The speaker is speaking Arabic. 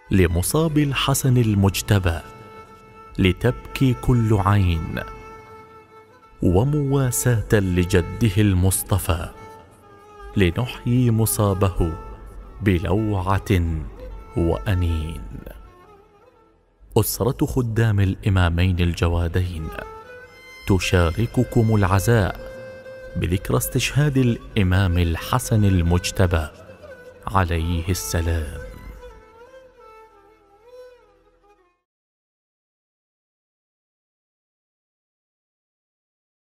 لمصاب الحسن المجتبى لتبكي كل عين، ومواساة لجده المصطفى لنحيي مصابه بلوعة وأنين. أسرة خدام الإمامين الجوادين تشارككم العزاء بذكرى استشهاد الإمام الحسن المجتبى عليه السلام.